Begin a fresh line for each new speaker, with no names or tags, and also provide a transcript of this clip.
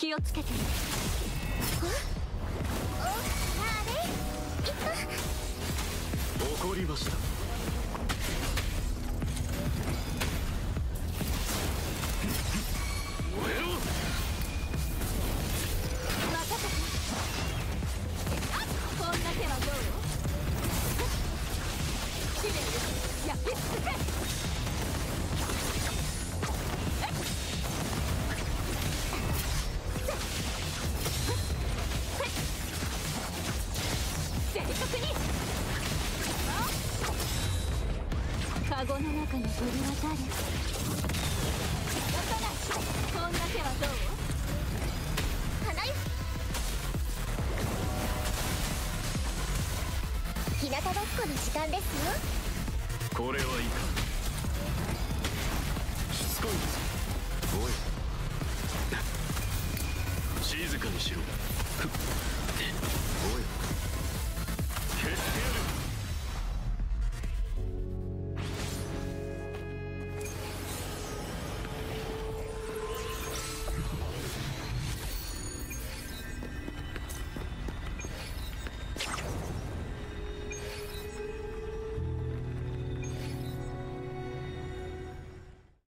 気をつけてね。
あれ
怒りました。燃えろ。
任せて。こんな手はどう？試練焼き尽くせ。正確に。カゴの中の鳥は誰？落とない。こんな手はどう？
花よ。日向ぼっこの時間ですよ。
これはいかん。しつこいです。おい、静かにしろ。おい、